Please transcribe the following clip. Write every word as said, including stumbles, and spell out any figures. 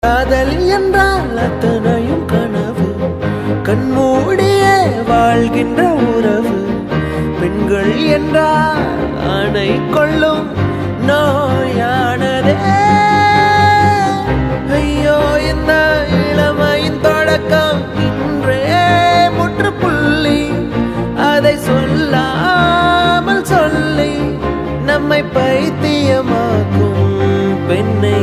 காதல் என்றால் அத்தனையும் கனவு, கண்மூடிய வாழ்கின்ற உறவு. பெண்கள் என்றால் அணை கொள்ளும் நோயானதே. ஐயோ இந்த இளமையின் தொடக்கம் இன்றே முற்றுப்புள்ளி. அதை சொல்லாமல் சொல்லி நம்மை பைத்தியமாக்கும் பெண்ணை